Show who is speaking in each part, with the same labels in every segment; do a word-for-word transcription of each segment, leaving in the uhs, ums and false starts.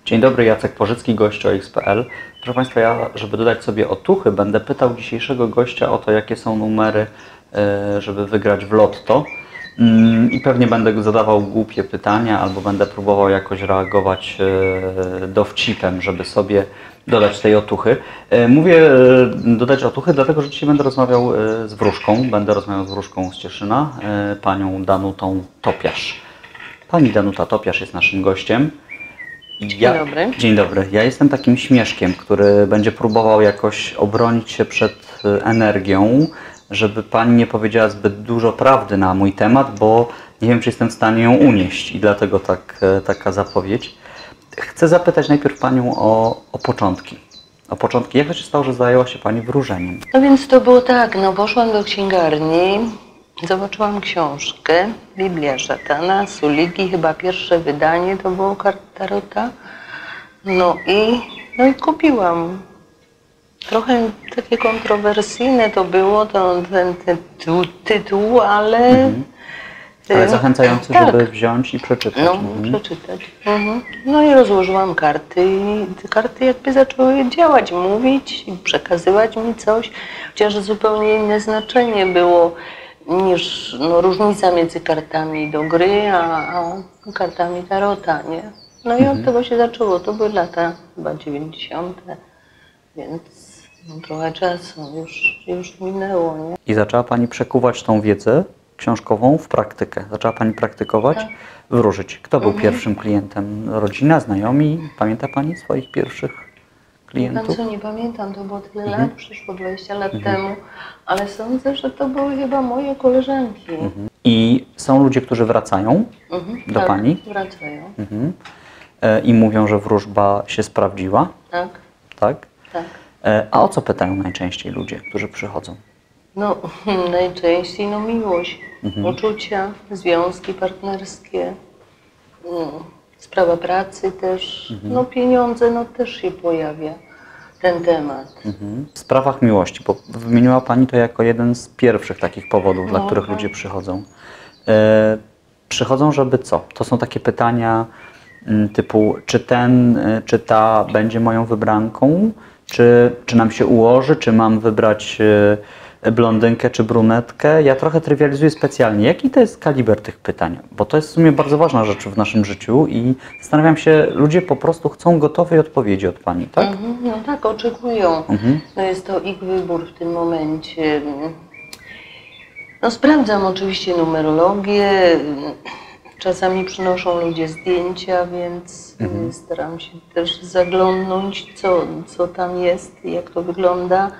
Speaker 1: Dzień dobry, Jacek Porzycki, gość o X kropka p l. Proszę Państwa, ja, żeby dodać sobie otuchy, będę pytał dzisiejszego gościa o to, jakie są numery, żeby wygrać w lotto. I pewnie będę zadawał głupie pytania, albo będę próbował jakoś reagować dowcipem, żeby sobie dodać tej otuchy. Mówię dodać otuchy, dlatego że dzisiaj będę rozmawiał z wróżką. Będę rozmawiał z wróżką z Cieszyna, panią Danutą Topiarz. Pani Danuta Topiarz jest naszym gościem. Ja,
Speaker 2: Dzień dobry.
Speaker 1: Dzień dobry. Ja jestem takim śmieszkiem, który będzie próbował jakoś obronić się przed energią, żeby Pani nie powiedziała zbyt dużo prawdy na mój temat, bo nie wiem, czy jestem w stanie ją unieść i dlatego tak, taka zapowiedź. Chcę zapytać najpierw Panią o, o początki. O początki. Jak to się stało, że zajęła się Pani wróżeniem?
Speaker 2: No więc to było tak, no poszłam do księgarni, zobaczyłam książkę, Biblia Szatana, Suligi, chyba pierwsze wydanie to było kart tarota. No i, no i kupiłam. Trochę takie kontrowersyjne to było, to, ten, ten tytuł, tytuł, ale...
Speaker 1: Mhm. Ale zachęcający,
Speaker 2: tak,
Speaker 1: żeby wziąć i przeczytać.
Speaker 2: No,
Speaker 1: mhm.
Speaker 2: przeczytać. Mhm. No i rozłożyłam karty i te karty jakby zaczęły działać, mówić i przekazywać mi coś, chociaż zupełnie inne znaczenie było niż no, różnica między kartami do gry, a, a kartami tarota, nie? No i
Speaker 1: mhm.
Speaker 2: od tego się zaczęło. To były lata chyba dziewięćdziesiąte, więc no, trochę czasu już, już minęło, nie?
Speaker 1: I zaczęła Pani przekuwać tą wiedzę książkową w praktykę. Zaczęła Pani praktykować, tak. wróżyć. Kto był mhm. pierwszym klientem? Rodzina, znajomi? Pamięta Pani swoich pierwszych klientów?
Speaker 2: Pan co, nie pamiętam, to było tyle
Speaker 1: mhm.
Speaker 2: lat, przyszło dwadzieścia lat
Speaker 1: mhm. temu,
Speaker 2: ale sądzę, że to były chyba moje koleżanki.
Speaker 1: Mhm. I są ludzie, którzy wracają
Speaker 2: mhm.
Speaker 1: do
Speaker 2: tak,
Speaker 1: Pani?
Speaker 2: wracają.
Speaker 1: Mhm. E, I mówią, że wróżba się sprawdziła?
Speaker 2: Tak.
Speaker 1: Tak?
Speaker 2: Tak.
Speaker 1: E, a o co pytają najczęściej ludzie, którzy przychodzą?
Speaker 2: No, najczęściej no miłość,
Speaker 1: mhm.
Speaker 2: uczucia, związki partnerskie, no, sprawa pracy też, mhm. no pieniądze, no też się pojawia ten temat.
Speaker 1: Mhm. W sprawach miłości, bo wymieniła Pani to jako jeden z pierwszych takich powodów,
Speaker 2: no,
Speaker 1: dla których
Speaker 2: tak.
Speaker 1: ludzie przychodzą. E, przychodzą, żeby co? To są takie pytania m, typu, czy ten, y, czy ta będzie moją wybranką? Czy, czy nam się ułoży? Czy mam wybrać y, blondynkę czy brunetkę? Ja trochę trywializuję specjalnie. Jaki to jest kaliber tych pytań? Bo to jest w sumie bardzo ważna rzecz w naszym życiu i zastanawiam się, ludzie po prostu chcą gotowej odpowiedzi od Pani, tak?
Speaker 2: Mhm, no tak, oczekują. Mhm. No jest to ich wybór w tym momencie. No sprawdzam oczywiście numerologię. Czasami przynoszą ludzie zdjęcia, więc mhm. staram się też zaglądnąć, co, co tam jest, jak to wygląda.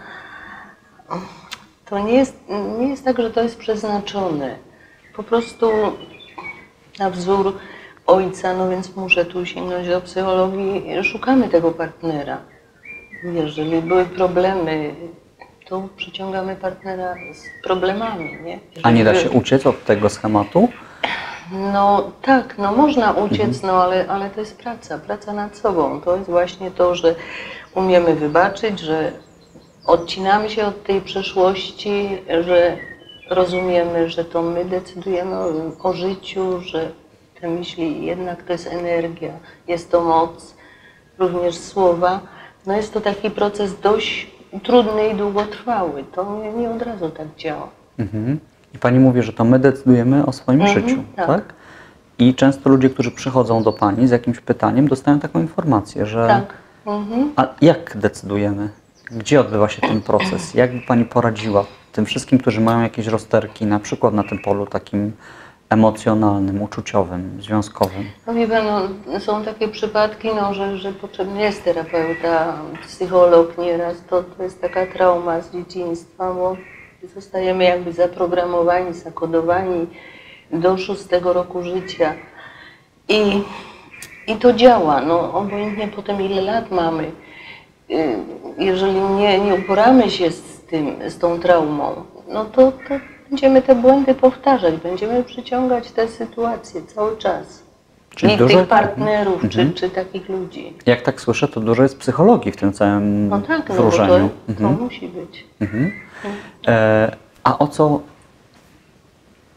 Speaker 2: To nie jest, nie jest tak, że to jest przeznaczone. Po prostu na wzór ojca, no więc muszę tu sięgnąć do psychologii, szukamy tego partnera. Jeżeli były problemy, to przyciągamy partnera z problemami, nie? Jeżeli
Speaker 1: A nie da
Speaker 2: by...
Speaker 1: się uciec od tego schematu?
Speaker 2: No tak, no można uciec,
Speaker 1: mhm.
Speaker 2: no ale, ale to jest praca, praca nad sobą. To jest właśnie to, że umiemy wybaczyć, że odcinamy się od tej przeszłości, że rozumiemy, że to my decydujemy o, o życiu, że te myśli jednak to jest energia, jest to moc, również słowa. No jest to taki proces dość trudny i długotrwały. To nie, nie od razu tak działa.
Speaker 1: Mhm. I Pani mówi, że to my decydujemy o swoim
Speaker 2: mhm,
Speaker 1: życiu,
Speaker 2: tak.
Speaker 1: tak? I często ludzie, którzy przychodzą do Pani z jakimś pytaniem, dostają taką informację, że...
Speaker 2: Tak. Mhm.
Speaker 1: A jak decydujemy? Gdzie odbywa się ten proces? Jak by Pani poradziła tym wszystkim, którzy mają jakieś rozterki, na przykład na tym polu takim emocjonalnym, uczuciowym, związkowym?
Speaker 2: No wie Pan, no, są takie przypadki, no, że, że potrzebny jest terapeuta, psycholog nieraz. To, to jest taka trauma z dzieciństwa, bo zostajemy jakby zaprogramowani, zakodowani do szóstego roku życia. I, i to działa, no obojętnie potem ile lat mamy. Jeżeli nie, nie uporamy się z tym, z tą traumą, no to, to będziemy te błędy powtarzać, będziemy przyciągać te sytuacje cały czas. Czyli I dużo... tych partnerów, mhm. czy, czy takich ludzi.
Speaker 1: Jak tak słyszę, to dużo jest psychologii w tym całym
Speaker 2: no tak,
Speaker 1: wróżeniu.
Speaker 2: No to, to
Speaker 1: mhm.
Speaker 2: musi być.
Speaker 1: Mhm. E, a o co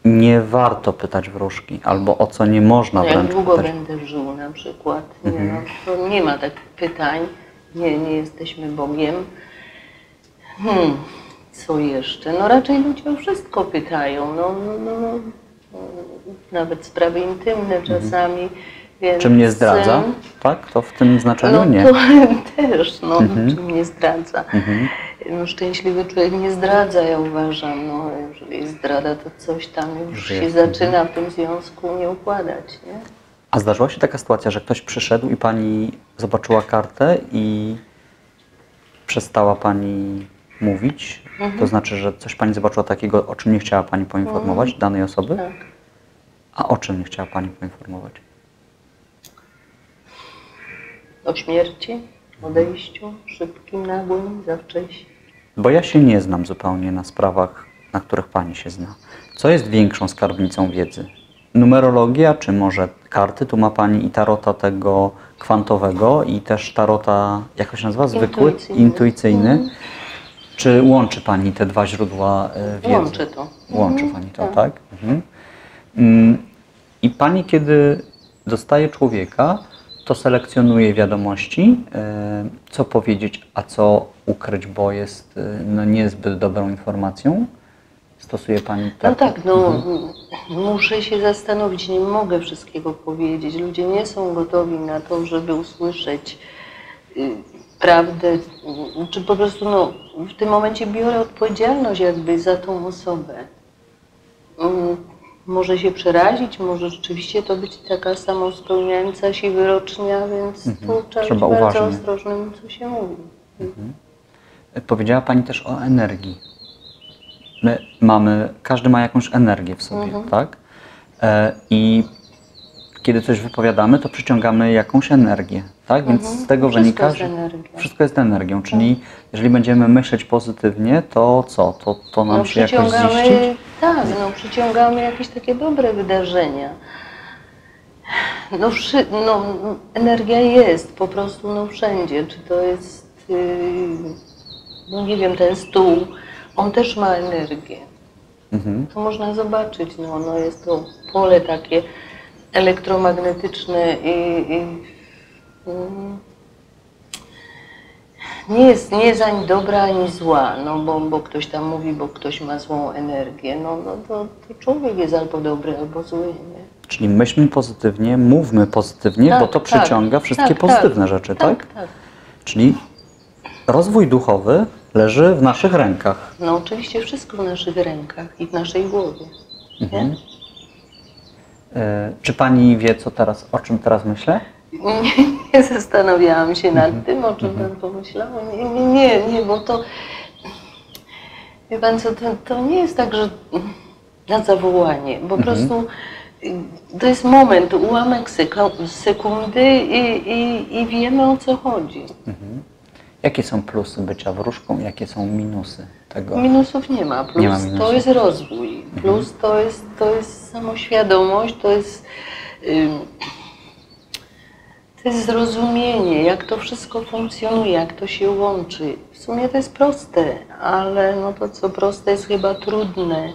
Speaker 1: nie warto pytać wróżki, albo o co nie można
Speaker 2: Jak
Speaker 1: wręcz
Speaker 2: długo
Speaker 1: pytać.
Speaker 2: będę żył na przykład. Nie,
Speaker 1: Mhm.
Speaker 2: no, to nie ma takich pytań. Nie, nie jesteśmy Bogiem. Hmm, co jeszcze? No raczej ludzie o wszystko pytają. No, no, no, no, nawet sprawy intymne czasami. Więc,
Speaker 1: Czy mnie zdradza? Tak? To w tym znaczeniu
Speaker 2: no,
Speaker 1: nie.
Speaker 2: to też, no,
Speaker 1: Mhm.
Speaker 2: czy mnie zdradza.
Speaker 1: Mhm.
Speaker 2: No, szczęśliwy człowiek nie zdradza, ja uważam. No, jeżeli jest zdrada, to coś tam już
Speaker 1: Że
Speaker 2: się
Speaker 1: jest.
Speaker 2: zaczyna w tym związku nie układać, nie?
Speaker 1: A zdarzyła się taka sytuacja, że ktoś przyszedł i pani zobaczyła kartę i przestała pani mówić?
Speaker 2: Mhm.
Speaker 1: To znaczy, że coś pani zobaczyła takiego, o czym nie chciała pani poinformować
Speaker 2: Mhm.
Speaker 1: danej osoby?
Speaker 2: Tak.
Speaker 1: A o czym nie chciała pani poinformować?
Speaker 2: O śmierci, odejściu, szybkim, nagłym, za wcześnie.
Speaker 1: Bo ja się nie znam zupełnie na sprawach, na których pani się zna. Co jest większą skarbnicą wiedzy? Numerologia, czy może karty? Tu ma pani i tarota tego kwantowego i też tarota, jak to się nazywa? Zwykły?
Speaker 2: Intuicyjny.
Speaker 1: Intuicyjny.
Speaker 2: Mhm.
Speaker 1: Czy łączy pani te dwa źródła e, wiedzy?
Speaker 2: Łączę to.
Speaker 1: Łączy
Speaker 2: Mhm,
Speaker 1: pani to,
Speaker 2: tak.
Speaker 1: tak? Mhm. Mm, I pani, kiedy dostaje człowieka, to selekcjonuje wiadomości, e, co powiedzieć, a co ukryć, bo jest e, no, niezbyt dobrą informacją. Stosuje pani tak?
Speaker 2: No tak, no muszę się zastanowić, nie mogę wszystkiego powiedzieć. Ludzie nie są gotowi na to, żeby usłyszeć y, prawdę, y, czy po prostu no, w tym momencie biorę odpowiedzialność jakby za tą osobę. Mm, może się przerazić, może rzeczywiście to być taka samospełniająca się wyrocznia, więc
Speaker 1: Mhm.
Speaker 2: tu trzeba,
Speaker 1: Trzeba
Speaker 2: być bardzo
Speaker 1: uważnie.
Speaker 2: ostrożnym, co się mówi.
Speaker 1: Powiedziała pani też o energii. My mamy, każdy ma jakąś energię w sobie,
Speaker 2: Mhm.
Speaker 1: tak? E, I kiedy coś wypowiadamy, to przyciągamy jakąś energię, tak? Więc
Speaker 2: Mhm.
Speaker 1: z tego
Speaker 2: Wszystko
Speaker 1: wynika,
Speaker 2: jest
Speaker 1: że
Speaker 2: energia.
Speaker 1: wszystko jest energią, czyli jeżeli będziemy myśleć pozytywnie, to co? To, to nam
Speaker 2: No
Speaker 1: się jakoś ziści?
Speaker 2: przyciągamy, tak, no przyciągamy jakieś takie dobre wydarzenia. No, wszy, no energia jest po prostu no wszędzie, czy to jest, yy, no nie wiem, ten stół, on też ma energię.
Speaker 1: Mhm.
Speaker 2: To można zobaczyć, no, no jest to pole takie elektromagnetyczne i, i mm, nie jest, nie jest ani dobra, ani zła, no bo, bo ktoś tam mówi, bo ktoś ma złą energię, no, no to, to człowiek jest albo dobry, albo zły, nie?
Speaker 1: Czyli myślmy pozytywnie, mówmy pozytywnie,
Speaker 2: Tak,
Speaker 1: bo to
Speaker 2: tak,
Speaker 1: przyciąga wszystkie
Speaker 2: tak,
Speaker 1: pozytywne
Speaker 2: tak,
Speaker 1: rzeczy, tak?
Speaker 2: Tak, tak.
Speaker 1: Czyli rozwój duchowy leży w naszych rękach.
Speaker 2: No oczywiście wszystko w naszych rękach i w naszej głowie,
Speaker 1: Mhm.
Speaker 2: nie?
Speaker 1: E, czy pani wie, co teraz, o czym teraz myślę?
Speaker 2: Nie, nie zastanawiałam się nad tym, o czym pan pomyślał. Nie, nie, nie, nie, bo to, wie pan co, to, to nie jest tak, że na zawołanie, po prostu y, to jest moment, ułamek sek- sekundy i, i, i wiemy, o co chodzi.
Speaker 1: Jakie są plusy bycia wróżką, jakie są minusy tego?
Speaker 2: Minusów nie ma. Plus
Speaker 1: Nie ma minusów.
Speaker 2: to jest rozwój. Plus to jest, to jest samoświadomość, to jest, ym, to jest zrozumienie, jak to wszystko funkcjonuje, jak to się łączy. W sumie to jest proste, ale no to co proste jest chyba trudne.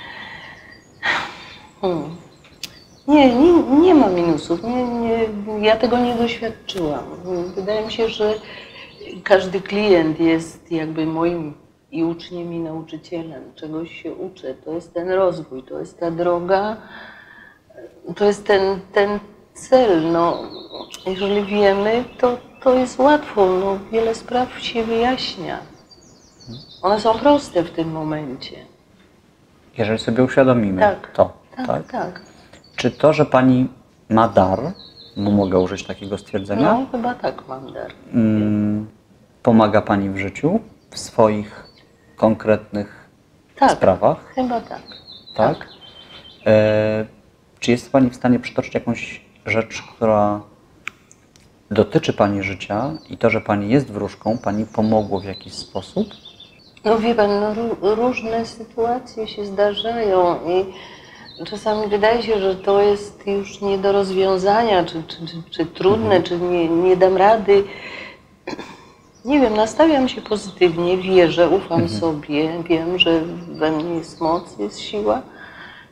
Speaker 2: Hmm. Nie, nie, nie ma minusów. Nie, nie, ja tego nie doświadczyłam. Wydaje mi się, że każdy klient jest jakby moim i uczniem, i nauczycielem. Czegoś się uczę. To jest ten rozwój, to jest ta droga, to jest ten, ten cel. No, jeżeli wiemy, to, to jest łatwo. No, wiele spraw się wyjaśnia. One są proste w tym momencie.
Speaker 1: Jeżeli sobie uświadomimy
Speaker 2: Tak,
Speaker 1: to,
Speaker 2: tak,
Speaker 1: tak?
Speaker 2: tak.
Speaker 1: Czy to, że pani ma dar, bo mogę użyć takiego stwierdzenia,
Speaker 2: No, chyba tak mam dar.
Speaker 1: mm, pomaga pani w życiu, w swoich konkretnych
Speaker 2: Tak,
Speaker 1: sprawach,
Speaker 2: chyba tak.
Speaker 1: tak? E, czy jest pani w stanie przytoczyć jakąś rzecz, która dotyczy pani życia i to, że pani jest wróżką, pani pomogło w jakiś sposób?
Speaker 2: No wie pan, no, ró- różne sytuacje się zdarzają i czasami wydaje się, że to jest już nie do rozwiązania, czy, czy, czy, czy trudne, czy nie, nie dam rady. Nie wiem, nastawiam się pozytywnie, wierzę, ufam sobie, wiem, że we mnie jest moc, jest siła.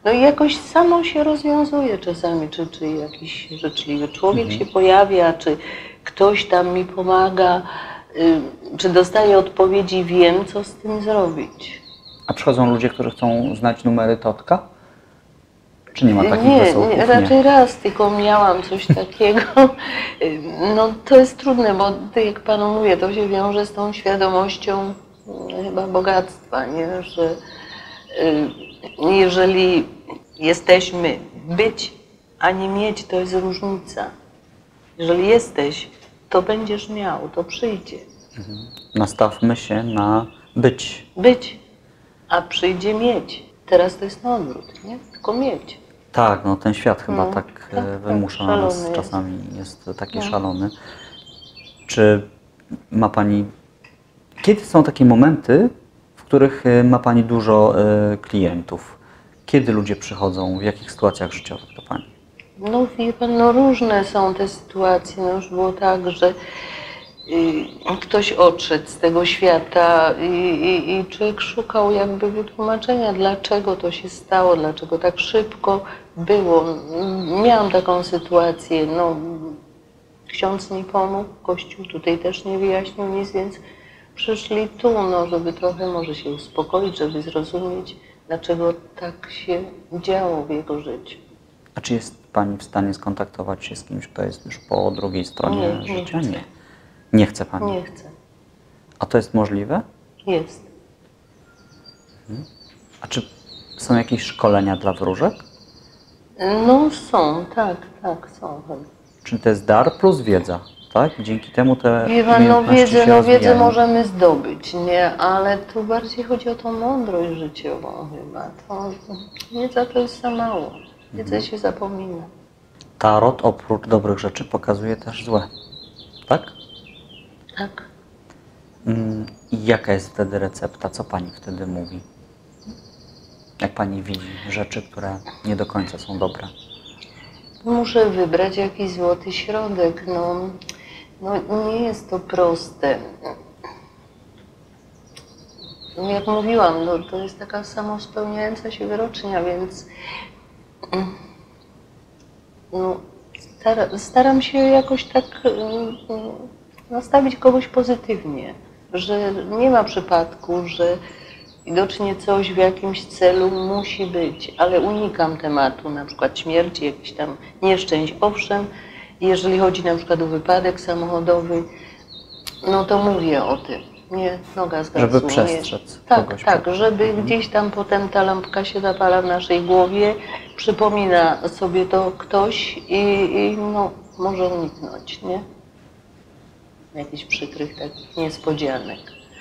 Speaker 2: No i jakoś samo się rozwiązuje czasami, czy, czy jakiś życzliwy człowiek
Speaker 1: Mhm.
Speaker 2: się pojawia, czy ktoś tam mi pomaga, y, czy dostaję odpowiedzi, wiem, co z tym zrobić.
Speaker 1: A przychodzą ludzie, którzy chcą znać numery Totka? Czy nie ma takich
Speaker 2: Nie,
Speaker 1: wesołków?
Speaker 2: nie, raczej raz tylko miałam coś takiego. No to jest trudne, bo tak jak Panu mówię, to się wiąże z tą świadomością chyba bogactwa, nie? Że y, jeżeli jesteśmy być, a nie mieć, to jest różnica. Jeżeli jesteś, to będziesz miał, to przyjdzie.
Speaker 1: Mhm. Nastawmy się na być.
Speaker 2: Być, a przyjdzie mieć. Teraz to jest na odwrót, nie? Tylko mieć.
Speaker 1: Tak, no ten świat chyba
Speaker 2: No,
Speaker 1: tak,
Speaker 2: tak,
Speaker 1: e,
Speaker 2: tak,
Speaker 1: wymusza na nas
Speaker 2: szalony jest.
Speaker 1: czasami, jest taki
Speaker 2: No.
Speaker 1: szalony. Czy ma Pani, kiedy są takie momenty, w których e, ma Pani dużo e, klientów? Kiedy ludzie przychodzą, w jakich sytuacjach życiowych do Pani?
Speaker 2: No wie Pan, no różne są te sytuacje. No już było tak, że y, ktoś odszedł z tego świata i, i, i człowiek szukał jakby wytłumaczenia, dlaczego to się stało, dlaczego tak szybko było. Miałam taką sytuację, no ksiądz nie pomógł, Kościół tutaj też nie wyjaśnił nic, więc przyszli tu, no żeby trochę może się uspokoić, żeby zrozumieć, dlaczego tak się działo w jego życiu.
Speaker 1: A czy jest Pani w stanie skontaktować się z kimś, kto jest już po drugiej stronie
Speaker 2: Nie, nie
Speaker 1: życia?
Speaker 2: chcę.
Speaker 1: Nie. Nie chce Pani.
Speaker 2: Nie chcę.
Speaker 1: A to jest możliwe?
Speaker 2: Jest.
Speaker 1: A czy są jakieś szkolenia dla wróżek?
Speaker 2: No są, tak, tak, są.
Speaker 1: Czy to jest dar plus wiedza, tak? Dzięki temu te
Speaker 2: Wie Pan, no
Speaker 1: umiejętności
Speaker 2: wiedzę,
Speaker 1: się
Speaker 2: no wiedzę
Speaker 1: rozwijają.
Speaker 2: możemy zdobyć, nie? Ale tu bardziej chodzi o tą mądrość życiową chyba. To, wiedza to jest za mało. Wiedzę się zapomina.
Speaker 1: Tarot oprócz dobrych rzeczy pokazuje też złe, tak?
Speaker 2: Tak.
Speaker 1: Mm, I jaka jest wtedy recepta? Co Pani wtedy mówi? Jak Pani widzi rzeczy, które nie do końca są dobre?
Speaker 2: Muszę wybrać jakiś złoty środek. No, no nie jest to proste. No, jak mówiłam, no, to jest taka samospełniająca się wyrocznia, więc no, stara, staram się jakoś tak mm, nastawić kogoś pozytywnie, że nie ma przypadku, że widocznie coś w jakimś celu musi być, ale unikam tematu, na przykład śmierci, jakichś tam nieszczęść. Owszem, jeżeli chodzi na przykład o wypadek samochodowy, no to mówię o tym. Nie, noga z gazu,
Speaker 1: Żeby
Speaker 2: nie.
Speaker 1: przestrzec
Speaker 2: Tak,
Speaker 1: kogoś
Speaker 2: tak,
Speaker 1: przed-
Speaker 2: żeby gdzieś tam potem ta lampka się zapala w naszej głowie, przypomina sobie to ktoś i, i no, może uniknąć, nie? Jakichś przykrych takich niespodzianek.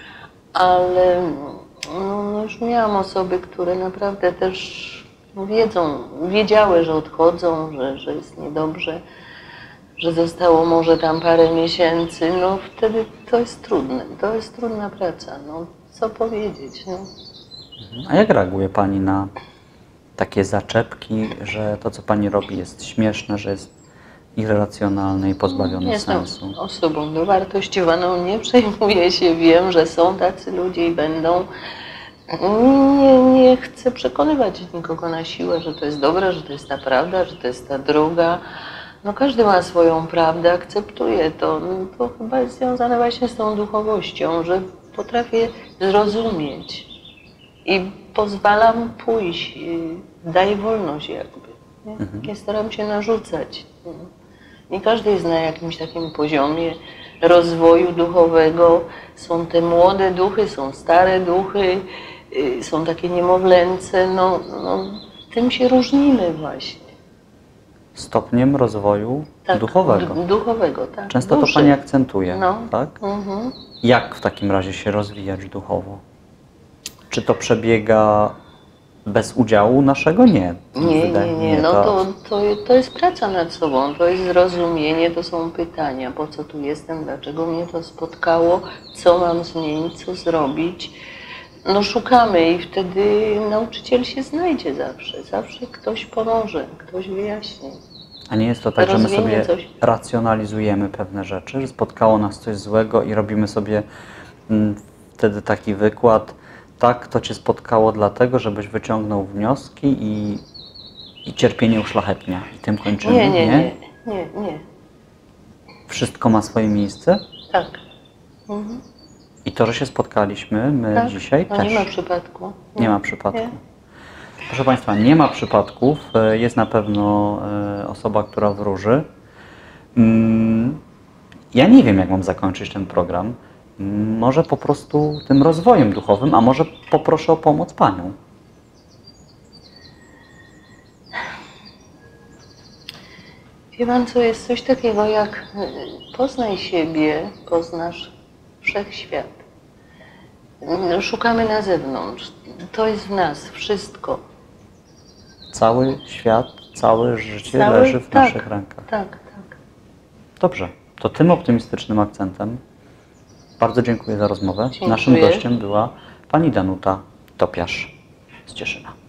Speaker 2: Ale no, no już miałam osoby, które naprawdę też wiedzą, wiedziały, że odchodzą, że, że jest niedobrze, że zostało może tam parę miesięcy, no wtedy to jest trudne, to jest trudna praca, no co powiedzieć, no.
Speaker 1: A jak reaguje Pani na takie zaczepki, że to, co Pani robi, jest śmieszne, że jest irracjonalne i pozbawione
Speaker 2: Jestem
Speaker 1: sensu?
Speaker 2: osobą dowartościowaną, nie przejmuję się, wiem, że są tacy ludzie i będą. Nie, nie chcę przekonywać nikogo na siłę, że to jest dobre, że to jest ta prawda, że to jest ta druga. No każdy ma swoją prawdę, akceptuje to. No, to chyba jest związane właśnie z tą duchowością, że potrafię zrozumieć i pozwalam pójść, y, daję wolność jakby. Nie,
Speaker 1: Mhm.
Speaker 2: nie staram się narzucać. Nie każdy jest na jakimś takim poziomie rozwoju duchowego. Są te młode duchy, są stare duchy, y, są takie niemowlęce. No, no, tym się różnimy właśnie.
Speaker 1: Stopniem rozwoju
Speaker 2: Tak,
Speaker 1: duchowego.
Speaker 2: du- duchowego, tak.
Speaker 1: Często to
Speaker 2: duszy.
Speaker 1: Pani akcentuje,
Speaker 2: No.
Speaker 1: tak?
Speaker 2: Mhm.
Speaker 1: Jak w takim razie się rozwijać duchowo? Czy to przebiega bez udziału naszego? Nie.
Speaker 2: Nie,
Speaker 1: Wydaje
Speaker 2: nie,
Speaker 1: mi
Speaker 2: nie.
Speaker 1: się
Speaker 2: No
Speaker 1: to-
Speaker 2: to, to, to jest praca nad sobą, to jest zrozumienie, to są pytania, po co tu jestem, dlaczego mnie to spotkało, co mam zmienić, co zrobić. No szukamy i wtedy nauczyciel się znajdzie zawsze, zawsze ktoś pomoże, ktoś wyjaśni.
Speaker 1: A nie jest to tak, że my
Speaker 2: Rozwinie
Speaker 1: sobie
Speaker 2: coś.
Speaker 1: racjonalizujemy pewne rzeczy, że spotkało nas coś złego i robimy sobie mm, wtedy taki wykład, tak, to Cię spotkało dlatego, żebyś wyciągnął wnioski i I cierpienie uszlachetnia. I tym kończymy,
Speaker 2: Nie, nie, nie, nie, nie.
Speaker 1: Wszystko ma swoje miejsce?
Speaker 2: Tak. Mhm.
Speaker 1: I to, że się spotkaliśmy, my
Speaker 2: Tak.
Speaker 1: dzisiaj
Speaker 2: No
Speaker 1: też.
Speaker 2: nie ma przypadku.
Speaker 1: Nie ma przypadku.
Speaker 2: Nie.
Speaker 1: Proszę Państwa, nie ma przypadków. E, Jest na pewno e, osoba, która wróży. Mm, Ja nie wiem, jak mam zakończyć ten program. Mm, Może po prostu tym rozwojem duchowym, a może poproszę o pomoc Panią.
Speaker 2: Wie Pan co, jest coś takiego jak y, poznaj siebie, poznasz wszechświat. Y, Szukamy na zewnątrz. To jest w nas wszystko.
Speaker 1: Cały świat, całe życie
Speaker 2: Cały-
Speaker 1: leży w
Speaker 2: tak,
Speaker 1: naszych rękach.
Speaker 2: Tak, tak.
Speaker 1: Dobrze, to tym optymistycznym akcentem bardzo dziękuję za rozmowę.
Speaker 2: Dziękuję.
Speaker 1: Naszym gościem była Pani Danuta Topiarz z Cieszyna.